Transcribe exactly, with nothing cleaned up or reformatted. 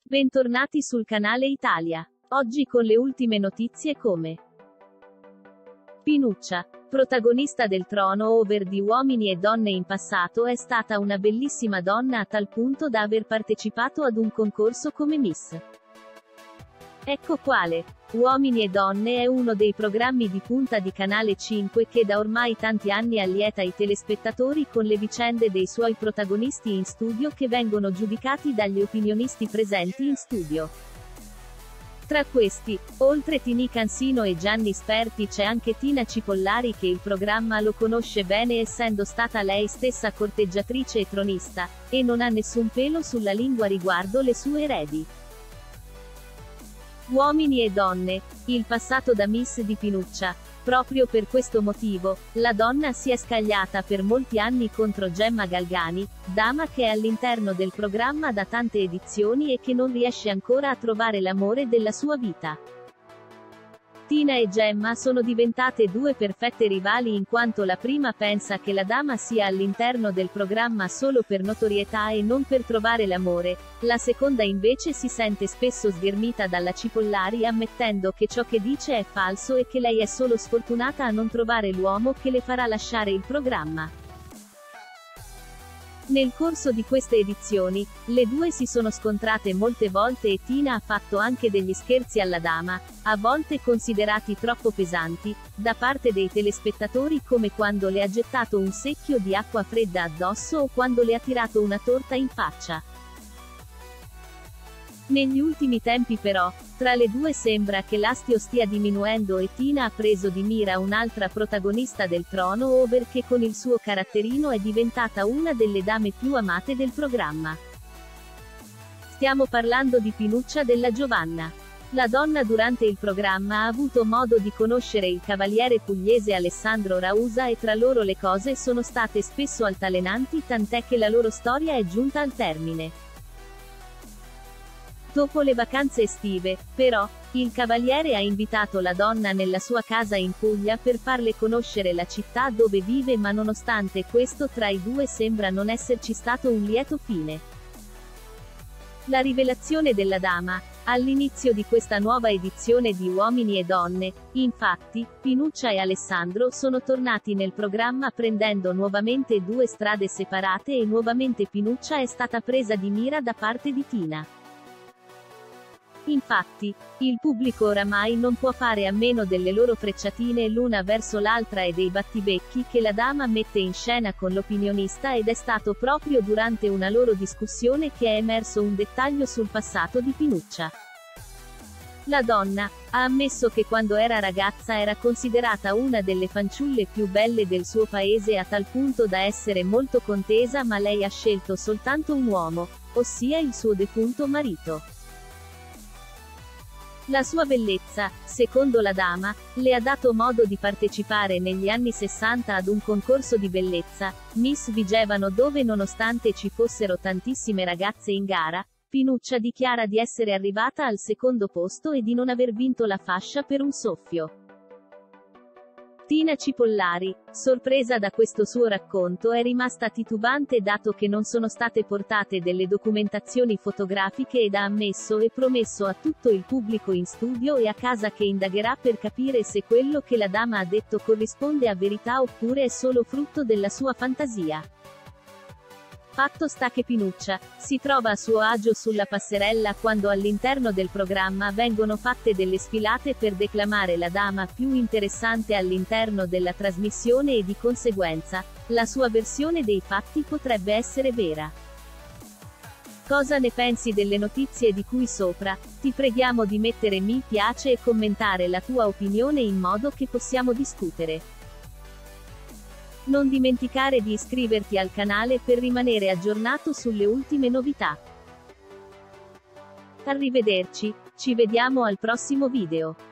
Bentornati sul canale Italia. Oggi con le ultime notizie come Pinuccia, protagonista del Trono Over di Uomini e Donne in passato, è stata una bellissima donna a tal punto da aver partecipato ad un concorso come Miss. Ecco quale. Uomini e Donne è uno dei programmi di punta di Canale cinque che da ormai tanti anni allieta i telespettatori con le vicende dei suoi protagonisti in studio che vengono giudicati dagli opinionisti presenti in studio. Tra questi, oltre Tini Cansino e Gianni Sperti, c'è anche Tina Cipollari che il programma lo conosce bene essendo stata lei stessa corteggiatrice e tronista, e non ha nessun pelo sulla lingua riguardo le sue eredi. Uomini e Donne, il passato da Miss di Pinuccia. Proprio per questo motivo, la donna si è scagliata per molti anni contro Gemma Galgani, dama che è all'interno del programma da tante edizioni e che non riesce ancora a trovare l'amore della sua vita. Tina e Gemma sono diventate due perfette rivali in quanto la prima pensa che la dama sia all'interno del programma solo per notorietà e non per trovare l'amore, la seconda invece si sente spesso sghermita dalla Cipollari ammettendo che ciò che dice è falso e che lei è solo sfortunata a non trovare l'uomo che le farà lasciare il programma. Nel corso di queste edizioni, le due si sono scontrate molte volte e Tina ha fatto anche degli scherzi alla dama, a volte considerati troppo pesanti, da parte dei telespettatori come quando le ha gettato un secchio di acqua fredda addosso o quando le ha tirato una torta in faccia. Negli ultimi tempi però, tra le due sembra che l'astio stia diminuendo e Tina ha preso di mira un'altra protagonista del Trono Over che con il suo caratterino è diventata una delle dame più amate del programma. Stiamo parlando di Pinuccia della Giovanna. La donna durante il programma ha avuto modo di conoscere il cavaliere pugliese Alessandro Rausa e tra loro le cose sono state spesso altalenanti tant'è che la loro storia è giunta al termine. Dopo le vacanze estive, però, il cavaliere ha invitato la donna nella sua casa in Puglia per farle conoscere la città dove vive ma nonostante questo tra i due sembra non esserci stato un lieto fine. La rivelazione della dama, all'inizio di questa nuova edizione di Uomini e Donne, infatti, Pinuccia e Alessandro sono tornati nel programma prendendo nuovamente due strade separate e nuovamente Pinuccia è stata presa di mira da parte di Tina. Infatti, il pubblico oramai non può fare a meno delle loro frecciatine l'una verso l'altra e dei battibecchi che la dama mette in scena con l'opinionista ed è stato proprio durante una loro discussione che è emerso un dettaglio sul passato di Pinuccia. La donna ha ammesso che quando era ragazza era considerata una delle fanciulle più belle del suo paese a tal punto da essere molto contesa ma lei ha scelto soltanto un uomo, ossia il suo defunto marito. La sua bellezza, secondo la dama, le ha dato modo di partecipare negli anni sessanta ad un concorso di bellezza, Miss Vigevano dove nonostante ci fossero tantissime ragazze in gara, Pinuccia dichiara di essere arrivata al secondo posto e di non aver vinto la fascia per un soffio. Tina Cipollari, sorpresa da questo suo racconto, è rimasta titubante dato che non sono state portate delle documentazioni fotografiche ed ha ammesso e promesso a tutto il pubblico in studio e a casa che indagherà per capire se quello che la dama ha detto corrisponde a verità oppure è solo frutto della sua fantasia. Fatto sta che Pinuccia si trova a suo agio sulla passerella quando all'interno del programma vengono fatte delle sfilate per declamare la dama più interessante all'interno della trasmissione e di conseguenza, la sua versione dei fatti potrebbe essere vera. Cosa ne pensi delle notizie di cui sopra? Ti preghiamo di mettere mi piace e commentare la tua opinione in modo che possiamo discutere. Non dimenticare di iscriverti al canale per rimanere aggiornato sulle ultime novità. Arrivederci, ci vediamo al prossimo video.